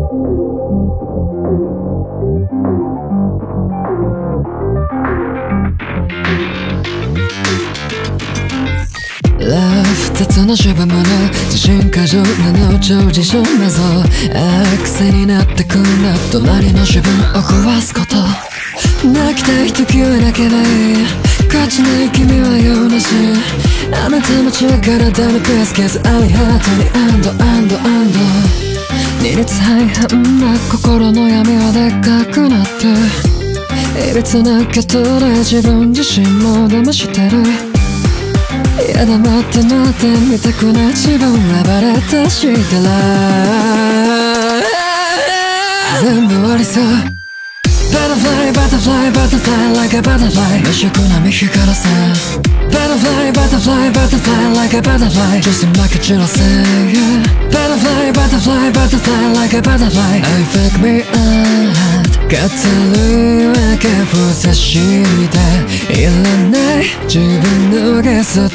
雑な主文の自信過剰なの超自信なぞ癖になってくんだ隣の主文を壊すこと泣きたい時は泣けない勝ちない君は用なしあなたも血は体のペースケースありハートに二律背反な心の闇はでっかくなっていびつなことで自分自身も騙してるやだ待って見たくない自分暴れたしてら全部終わりそうButterfly, butterfly, butterfly like a butterfly 無色な幹からさ Butterfly, butterfly, butterfly like a butterfly just like a jealousy Butterfly, butterfly, butterfly like a butterfly I fake me out 勝手に分け伏せしていらない自分のゲスト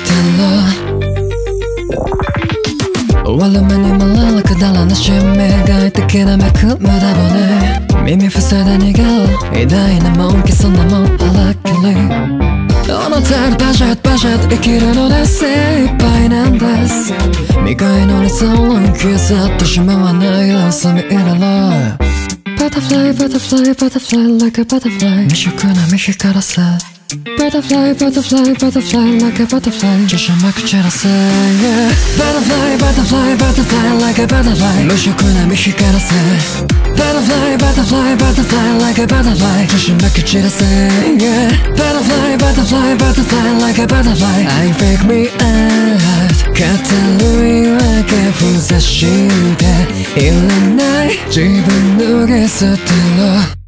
終わる目にもらうくだらなし目的なめく無駄骨耳塞いで逃げろ偉大なもんけそんなもん腹切りあなたのバジェット生きるので精一杯なんです未開の理想論消さってしまわない様子見入れろButterfly, butterfly, butterfly like a butterfly 未熟な幹からさButterfly, butterfly, butterfly like a butterfly 女子まくちらせ Butterfly, butterfly, butterfly like a butterfly 無色な幹からせ Butterfly, butterfly, butterfly like a butterfly 女子まくちらせ Butterfly, butterfly, butterfly like a butterfly I fake me out 勝手に分け伏せしていらない自分のゲスト